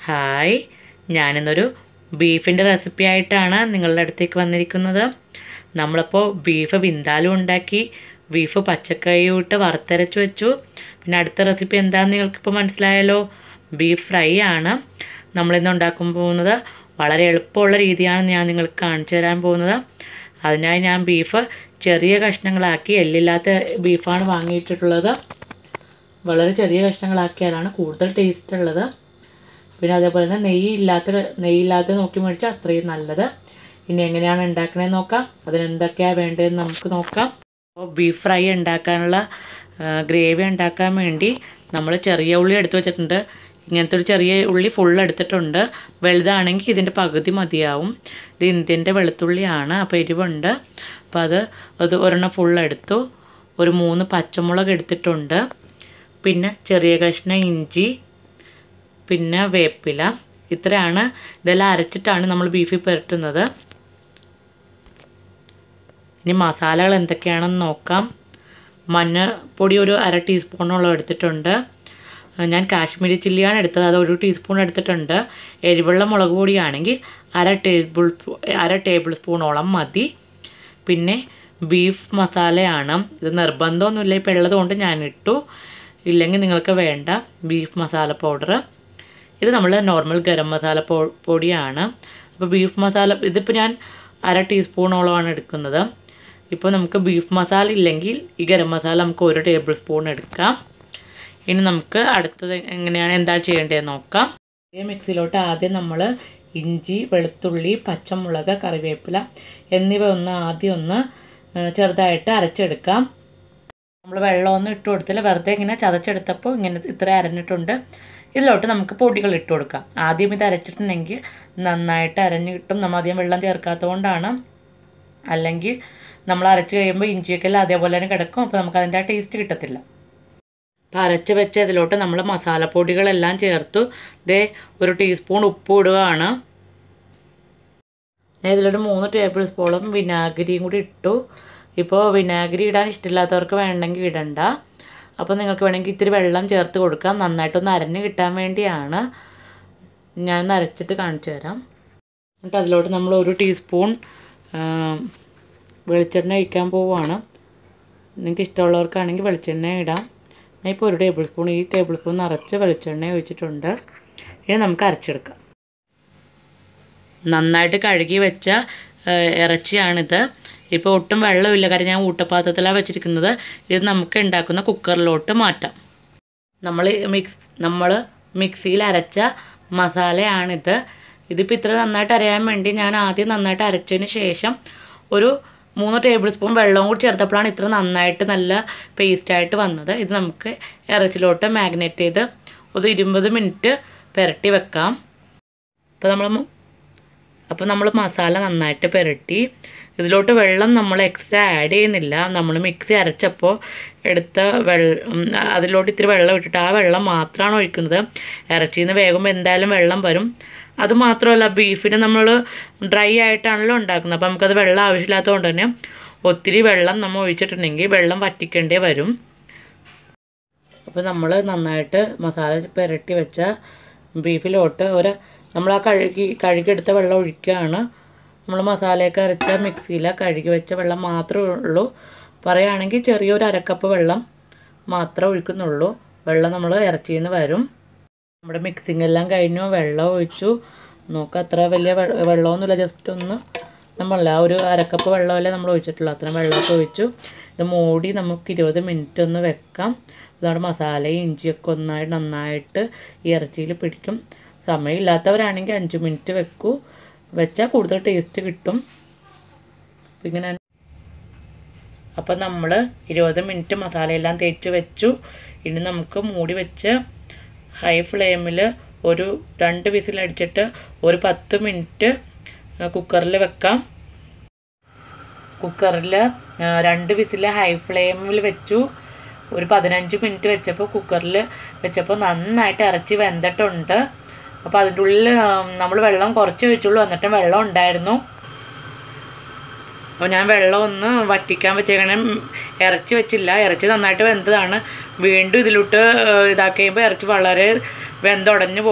Hi, ഞാനിന്നൊരു ബീഫിൻ്റെ recipe ആയിട്ടാണ് നിങ്ങളുടെ അടുത്തേക്ക് വന്നിരിക്കുന്നത്. നമ്മളിപ്പോൾ ബീഫ് വിന്താലും ഉണ്ടാക്കി, ബീഫ് പച്ചക്കറിയും ഇട്ട് വറുത്തരച്ച് വെച്ചു. പിന്നെ അടുത്ത റെസിപ്പി എന്താണെന്ന് നിങ്ങൾക്കിപ്പോൾ മനസ്സിലായല്ലോ, ബീഫ് ഫ്രൈ ആണ് നമ്മളിന്ന് ഉണ്ടാക്കാൻ പോകുന്നത്. വളരെ എളുപ്പമുള്ള രീതിയാണ് ഞാൻ നിങ്ങൾക്ക് കാണിച്ചു തരാൻ പോകുന്നത്. അതിനായി ഞാൻ ബീഫ് ചെറിയ കഷ്ണങ്ങളാക്കി, എല്ലില്ലാത്ത ബീഫാണ് വാങ്ങിയിട്ടുള്ളത്. വളരെ ചെറിയ കഷ്ണങ്ങളാക്കിയാലാണ് കൂടുതൽ ടേസ്റ്റ് ഉള്ളത്. പിന്നെ അതേപോലെ തന്നെ നെയ്യില്ലാത്ത നോക്കി മേടിച്ചാൽ അത്രയും നല്ലത്. ഇനി എങ്ങനെയാണ് ഉണ്ടാക്കണതെന്ന് നോക്കാം. അതിനെന്തൊക്കെയാണ് വേണ്ടതെന്ന് നമുക്ക് നോക്കാം. അപ്പോൾ ബീഫ് ഫ്രൈ ഉണ്ടാക്കാനുള്ള ഗ്രേവി ഉണ്ടാക്കാൻ വേണ്ടി നമ്മൾ ചെറിയ ഉള്ളി എടുത്ത് വെച്ചിട്ടുണ്ട്. ഇങ്ങനത്തെ ഒരു ചെറിയ ഉള്ളി ഫുൾ എടുത്തിട്ടുണ്ട്. വലുതാണെങ്കിൽ ഇതിൻ്റെ പകുതി മതിയാവും. ഇത് ഇന്ത്യൻ്റെ വെളുത്തുള്ളിയാണ്, അപ്പോൾ എരിവുണ്ട്. അപ്പോൾ അത് ഒരെണ്ണം ഫുൾ എടുത്തു. ഒരു 3 പച്ചമുളക് എടുത്തിട്ടുണ്ട്. പിന്നെ ചെറിയ കഷ്ണം ഇഞ്ചി, പിന്നെ വേപ്പില. ഇത്രയാണ്. ഇതെല്ലാം അരച്ചിട്ടാണ് നമ്മൾ ബീഫിൽ പുരട്ടുന്നത്. ഇനി മസാലകൾ എന്തൊക്കെയാണെന്ന് നോക്കാം. മഞ്ഞൾപ്പൊടി ഒരു 1/2 ടീസ്പൂണോളം എടുത്തിട്ടുണ്ട്. ഞാൻ കാശ്മീരി ചില്ലിയാണ് എടുത്തത്, അത് 1 ടീസ്പൂൺ എടുത്തിട്ടുണ്ട്. എരിവുള്ള മുളക് പൊടിയാണെങ്കിൽ 1/2 ടേബിൾ സ്പൂണോളം മതി. പിന്നെ ബീഫ് മസാലയാണ്. ഇത് നിർബന്ധമൊന്നുമില്ല, ഇപ്പോൾ ഉള്ളതുകൊണ്ട് ഞാൻ ഇട്ടു. ഇല്ലെങ്കിൽ നിങ്ങൾക്ക് വേണ്ട. ബീഫ് മസാല പൗഡർ, ഇത് നമ്മൾ നോർമൽ ഗരം മസാല പൊടിയാണ്. അപ്പോൾ ബീഫ് മസാല ഇതിപ്പോൾ ഞാൻ 1/2 ടീസ്പൂണോളമാണ് എടുക്കുന്നത്. ഇപ്പോൾ നമുക്ക് ബീഫ് മസാല ഇല്ലെങ്കിൽ ഈ ഗരം മസാല നമുക്ക് 1 ടേബിൾ സ്പൂൺ എടുക്കാം. ഇനി നമുക്ക് അടുത്തത് എന്താണ് ചെയ്യേണ്ടതെന്ന് നോക്കാം. ഈ മിക്സിയിലോട്ട് ആദ്യം നമ്മൾ ഇഞ്ചി, വെളുത്തുള്ളി, പച്ചമുളക്, കറിവേപ്പില എന്നിവ ആദ്യം ചെറുതായിട്ട് അരച്ചെടുക്കാം. നമ്മൾ വെള്ളമൊന്നും ഇട്ട് കൊടുത്തില്ല, വെറുതെ ഇങ്ങനെ ചതച്ചെടുത്തപ്പോൾ ഇത്ര അരഞ്ഞിട്ടുണ്ട്. ഇതിലോട്ട് നമുക്ക് പൊടികൾ ഇട്ട് കൊടുക്കാം. ആദ്യം ഇത് അരച്ചിട്ടുണ്ടെങ്കിൽ നന്നായിട്ട് അരഞ്ഞ് കിട്ടും. നമ്മൾ അധികം വെള്ളം ചേർക്കാത്തത് കൊണ്ടാണ്. അല്ലെങ്കിൽ നമ്മൾ അരച്ച് കഴിയുമ്പോൾ ഇഞ്ചിയൊക്കെ അതേപോലെ തന്നെ കിടക്കും. അപ്പോൾ നമുക്ക് അതിൻ്റെ ആ ടേസ്റ്റ് കിട്ടത്തില്ല. അപ്പോൾ അരച്ച് വെച്ച ഇതിലോട്ട് നമ്മൾ മസാലപ്പൊടികളെല്ലാം ചേർത്തു. 1 ടീസ്പൂൺ ഉപ്പ് ഇടുകയാണ്. ഞാൻ ഇതിലോട്ട് 3 ടേബിൾ സ്പൂണും വിനാഗിരിയും കൂടി ഇട്ടു. ഇപ്പോൾ വിനാഗിരി ഇടാൻ ഇഷ്ടമില്ലാത്തവർക്ക് വേണമെങ്കിൽ ഇടണ്ട. അപ്പോൾ നിങ്ങൾക്ക് വേണമെങ്കിൽ ഇത്തിരി വെള്ളം ചേർത്ത് കൊടുക്കാം. നന്നായിട്ടൊന്ന് അരഞ്ഞ് കിട്ടാൻ വേണ്ടിയാണ്. ഞാൻ അരച്ചിട്ട് കാണിച്ചു തരാം. എന്നിട്ട് അതിലോട്ട് നമ്മൾ 1 ടീസ്പൂൺ വെളിച്ചെണ്ണ ഒഴിക്കാൻ പോവുകയാണ്. നിങ്ങൾക്ക് ഇഷ്ടമുള്ളവർക്കാണെങ്കിൽ വെളിച്ചെണ്ണ ഇടാം. ഞാൻ ഇപ്പോൾ 1 ടേബിൾ സ്പൂൺ, ഈ ടേബിൾ സ്പൂൺ നിറച്ച് വെളിച്ചെണ്ണ ഒഴിച്ചിട്ടുണ്ട്. ഇനി നമുക്ക് അരച്ചെടുക്കാം. നന്നായിട്ട് കഴുകി വെച്ച ഇറച്ചിയാണിത്. ഇപ്പോൾ ഒട്ടും വെള്ളമില്ല, കാരണം ഞാൻ ഊട്ടപ്പാത്രത്തിലാണ് വെച്ചിരിക്കുന്നത്. ഇത് നമുക്ക് ഉണ്ടാക്കുന്ന കുക്കറിലോട്ട് മാറ്റാം. നമ്മൾ മിക്സിയിൽ അരച്ച മസാലയാണിത്. ഇതിപ്പോൾ ഇത്ര നന്നായിട്ട് അരയാൻ വേണ്ടി ഞാൻ ആദ്യം നന്നായിട്ട് അരച്ചതിന് ശേഷം ഒരു 3 ടേബിൾ സ്പൂൺ വെള്ളവും കൂടി ചേർത്തപ്പോഴാണ് ഇത്ര നന്നായിട്ട് നല്ല പേസ്റ്റായിട്ട് വന്നത്. ഇത് നമുക്ക് ഇറച്ചിലോട്ട് മാഗ്നേറ്റ് ചെയ്ത് ഒരു 20 മിനിറ്റ് പുരട്ടി വെക്കാം. അപ്പോൾ നമ്മൾ മസാല നന്നായിട്ട് പുരട്ടി. ഇതിലോട്ട് വെള്ളം നമ്മൾ എക്സ്ട്രാ ആഡ് ചെയ്യുന്നില്ല. നമ്മൾ മിക്സി അരച്ചപ്പോൾ എടുത്ത അതിലോട്ട് ഇത്തിരി വെള്ളം ഇട്ടിട്ട് ആ വെള്ളം മാത്രമാണ് ഒഴിക്കുന്നത്. ഇറച്ചിയിൽ നിന്ന് വേകുമ്പോൾ എന്തായാലും വെള്ളം വരും. അതുമാത്രമല്ല, ബീഫിന് നമ്മൾ ഡ്രൈ ആയിട്ടാണല്ലോ ഉണ്ടാക്കുന്നത്. അപ്പോൾ നമുക്കത് വെള്ളം ആവശ്യമില്ലാത്തതുകൊണ്ട് തന്നെ ഒത്തിരി വെള്ളം നമ്മൾ ഒഴിച്ചിട്ടുണ്ടെങ്കിൽ വെള്ളം വറ്റിക്കേണ്ടേ വരും. അപ്പോൾ നമ്മൾ നന്നായിട്ട് മസാല പുരട്ടി വെച്ച ബീഫിലോട്ട് നമ്മൾ ആ കഴുകിയെടുത്ത വെള്ളം ഒഴിക്കുകയാണ്. നമ്മൾ മസാലയൊക്കെ അരച്ച മിക്സിയിലെ കഴുകി വെച്ച വെള്ളം മാത്രമേ ഉള്ളൂ. പറയുകയാണെങ്കിൽ ചെറിയൊരു 1/2 കപ്പ് വെള്ളം മാത്രമേ ഒഴിക്കുന്നുള്ളൂ. വെള്ളം നമ്മൾ ഇറച്ചിയിൽ നിന്ന് വരും. നമ്മുടെ മിക്സിങ് എല്ലാം കഴിഞ്ഞു. വെള്ളം ഒഴിച്ചു. നോക്കാം, അത്ര വലിയ വെള്ളമൊന്നുമില്ല, ജസ്റ്റ് നമ്മളല്ല ഒരു 1/2 കപ്പ് വെള്ളമല്ലേ നമ്മൾ ഒഴിച്ചിട്ടുള്ളൂ. അത്രയും വെള്ളമൊക്കെ ഒഴിച്ചു. ഇത് മൂടി നമുക്ക് 20 മിനിറ്റ് വെക്കാം. നമ്മുടെ മസാലയും ഇഞ്ചിയൊക്കെ നന്നായിട്ട് ഈ ഇറച്ചിയിൽ പിടിക്കും. സമയമില്ലാത്തവരാണെങ്കിൽ 5 മിനിറ്റ് വെച്ചാൽ കൂടുതൽ ടേസ്റ്റ് കിട്ടും. ഇങ്ങനെ അപ്പോൾ നമ്മൾ 20 മിനിറ്റ് മസാലയെല്ലാം തേച്ച് വെച്ചു. ഇനി നമുക്ക് മൂടി വെച്ച് ഹൈ ഫ്ലെയിമിൽ ഒരു 2 വിസിൽ അടിച്ചിട്ട് ഒരു 10 മിനിറ്റ് കുക്കറിൽ വെക്കാം. കുക്കറിൽ 2 വിസിൽ ഹൈ ഫ്ലെയിമിൽ വെച്ചു. ഒരു 15 മിനിറ്റ് കുക്കറിൽ വെച്ചപ്പോൾ നന്നായിട്ട് ഇറച്ചി വെന്തിട്ടുണ്ട്. അപ്പോൾ അതിൻ്റെ ഉള്ളിൽ നമ്മൾ വെള്ളം കുറച്ച് ഒഴിച്ചുള്ളൂ, എന്നിട്ടും വെള്ളം ഉണ്ടായിരുന്നു. അപ്പോൾ ഞാൻ വെള്ളം വറ്റിക്കാൻ വെച്ചേക്കണേ, ഇറച്ചി വെച്ചില്ല. ഇറച്ചി നന്നായിട്ട് വെന്തതാണ്. വീണ്ടും ഇതിലോട്ട് ഇതാക്കി കഴിയുമ്പോൾ ഇറച്ചി വളരെ വെന്തുടഞ്ഞു പോകും.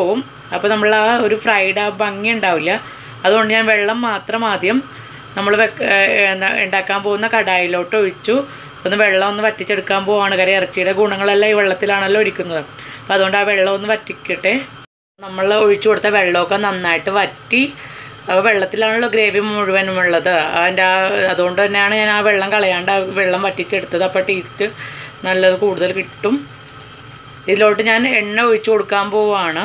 അപ്പോൾ നമ്മൾ ആ ഒരു ഫ്രൈഡ് ആ ഭംഗി ഉണ്ടാവില്ല. അതുകൊണ്ട് ഞാൻ വെള്ളം മാത്രം ആദ്യം നമ്മൾ ഉണ്ടാക്കാൻ പോകുന്ന കടായിലോട്ട് ഒഴിച്ചു. ഒന്ന് വെള്ളം ഒന്ന് വറ്റിച്ചെടുക്കാൻ പോവാണ്. കാര്യം ഇറച്ചിയുടെ ഗുണങ്ങളെല്ലാം ഈ വെള്ളത്തിലാണല്ലോ ഒഴിക്കുന്നത്. അപ്പോൾ അതുകൊണ്ട് ആ വെള്ളം ഒന്ന് വറ്റിക്കട്ടെ. നമ്മൾ ഒഴിച്ചു കൊടുത്ത വെള്ളമൊക്കെ നന്നായിട്ട് വറ്റി. വെള്ളത്തിലാണല്ലോ ഗ്രേവി മുഴുവനും ഉള്ളത്. അതുകൊണ്ട് തന്നെയാണ് ഞാൻ ആ വെള്ളം കളയാണ്ട് ആ വെള്ളം വറ്റിച്ചെടുത്തത്. അപ്പോൾ ടേസ്റ്റ് നല്ലത് കൂടുതൽ കിട്ടും. ഇതിലോട്ട് ഞാൻ എണ്ണ ഒഴിച്ചു കൊടുക്കാൻ പോവാണ്.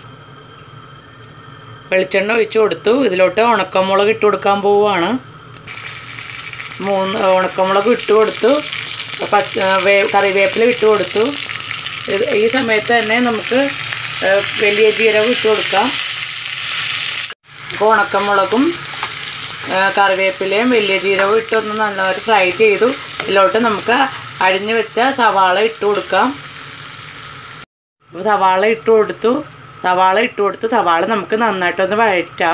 വെളിച്ചെണ്ണ ഒഴിച്ചു കൊടുത്തു. ഇതിലോട്ട് ഉണക്കമുളക് ഇട്ട് കൊടുക്കാൻ പോവുകയാണ്. 3 ഉണക്കമുളക് ഇട്ട് കൊടുത്തു. കറിവേപ്പില ഇട്ട് കൊടുത്തു. ഈ സമയത്ത് തന്നെ നമുക്ക് വലിയ ജീരകം ഇട്ട് കൊടുക്കാം. അപ്പോൾ ഉണക്കമുളകും കറിവേപ്പിലയും വലിയ ജീരകവും ഇട്ടൊന്ന് നല്ലപോലെ ഫ്രൈ ചെയ്തു. ഇതിലോട്ട് നമുക്ക് അരിഞ്ഞു വെച്ച സവാള ഇട്ട് കൊടുക്കാം. അപ്പോൾ സവാള ഇട്ട് കൊടുത്തു. സവാള നമുക്ക് നന്നായിട്ടൊന്ന് വഴറ്റാം.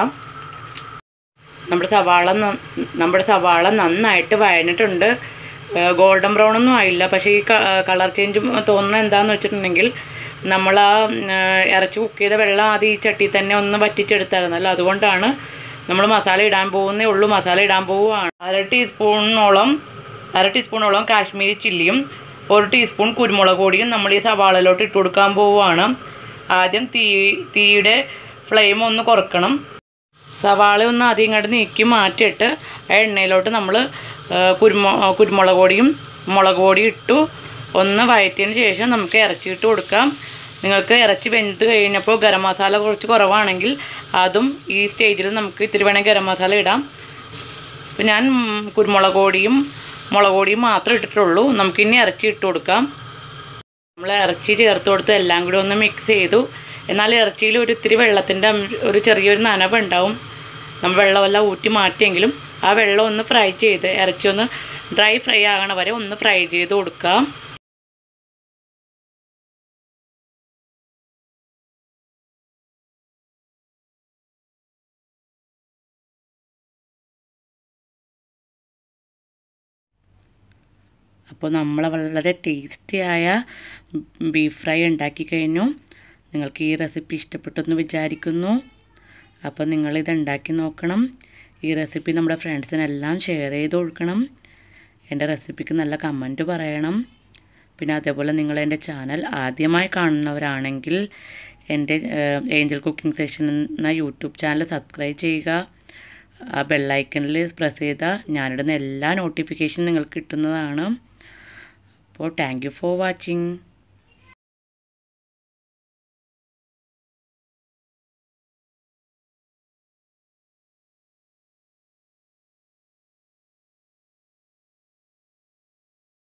നമ്മുടെ സവാള നന്നായിട്ട് വഴഞ്ഞിട്ടുണ്ട്. ഗോൾഡൻ ബ്രൗൺ ഒന്നും ആയില്ല. പക്ഷേ ഈ കളർ ചേഞ്ച് തോന്നുന്നത് എന്താണെന്ന് വെച്ചിട്ടുണ്ടെങ്കിൽ നമ്മൾ ആ ഇറച്ചി കുക്ക് ചെയ്ത വെള്ളം ആദ്യം ഈ ചട്ടി തന്നെ ഒന്ന് വറ്റിച്ചെടുത്തായിരുന്നല്ലോ. അതുകൊണ്ടാണ് നമ്മൾ മസാല ഇടാൻ പോകുന്നേ ഉള്ളൂ. മസാല ഇടാൻ പോവുകയാണ്. അര ടീസ്പൂണോളം കാശ്മീരി ചില്ലിയും 1 ടീസ്പൂൺ കുരുമുളക് പൊടിയും നമ്മൾ ഈ സവാളയിലോട്ട് ഇട്ട് കൊടുക്കാൻ പോവുകയാണ്. ആദ്യം തീയുടെ ഫ്ലെയിം ഒന്ന് കുറക്കണം. സവാള ഒന്ന് ആദ്യം ഇങ്ങോട്ട് നീക്കി മാറ്റിയിട്ട് ആ എണ്ണയിലോട്ട് നമ്മൾ കുരുമുളക് പൊടിയും മുളക് പൊടിയും ഇട്ടു. ഒന്ന് വഴറ്റിയതിന് ശേഷം നമുക്ക് ഇറച്ചി ഇട്ട് കൊടുക്കാം. നിങ്ങൾക്ക് ഇറച്ചി വെന്ത് കഴിഞ്ഞപ്പോൾ ഗരം മസാല കുറച്ച് കുറവാണെങ്കിൽ അതും ഈ സ്റ്റേജിൽ നമുക്ക് ഇത്തിരി വേണമെങ്കിൽ ഗരം മസാല ഇടാം. അപ്പോൾ ഞാൻ കുരുമുളക് പൊടിയും മുളക് പൊടിയും മാത്രം ഇട്ടിട്ടുള്ളൂ. നമുക്കിനി ഇറച്ചി ഇട്ട് കൊടുക്കാം. നമ്മൾ ഇറച്ചി ചേർത്ത് കൊടുത്ത് എല്ലാം കൂടി ഒന്ന് മിക്സ് ചെയ്തു. എന്നാൽ ഇറച്ചിയിൽ ഒരു ഇത്തിരി വെള്ളത്തിൻ്റെ ഒരു ചെറിയൊരു നനവ് ഉണ്ടാവും. നമ്മൾ വെള്ളമെല്ലാം ഊറ്റി മാറ്റിയെങ്കിലും ആ വെള്ളം ഒന്ന് ഫ്രൈ ചെയ്ത് ഇറച്ചി ഒന്ന് ഡ്രൈ ഫ്രൈ ആകണ വരെ ഒന്ന് ഫ്രൈ ചെയ്ത് കൊടുക്കാം. അപ്പോൾ നമ്മൾ വളരെ ടേസ്റ്റിയായ ബീഫ് ഫ്രൈ ഉണ്ടാക്കി കഴിഞ്ഞു. നിങ്ങൾക്ക് ഈ റെസിപ്പി ഇഷ്ടപ്പെട്ടെന്ന് വിചാരിക്കുന്നു. അപ്പോൾ നിങ്ങളിത് ഉണ്ടാക്കി നോക്കണം. ഈ റെസിപ്പി നമ്മുടെ ഫ്രണ്ട്സിനെല്ലാം ഷെയർ ചെയ്ത് കൊടുക്കണം. എൻ്റെ റെസിപ്പിക്ക് നല്ല കമൻറ്റ് പറയണം. പിന്നെ അതേപോലെ നിങ്ങളെൻ്റെ ചാനൽ ആദ്യമായി കാണുന്നവരാണെങ്കിൽ എൻ്റെ ഏഞ്ചൽ കുക്കിംഗ് സെഷൻ എന്ന യൂട്യൂബ് ചാനൽ സബ്സ്ക്രൈബ് ചെയ്യുക. ആ ബെല്ലൈക്കണിൽ പ്രസ് ചെയ്താൽ ഞാനിടുന്ന എല്ലാ നോട്ടിഫിക്കേഷനും നിങ്ങൾക്ക് കിട്ടുന്നതാണ്. അപ്പോൾ താങ്ക് യു ഫോർ വാച്ചിങ്.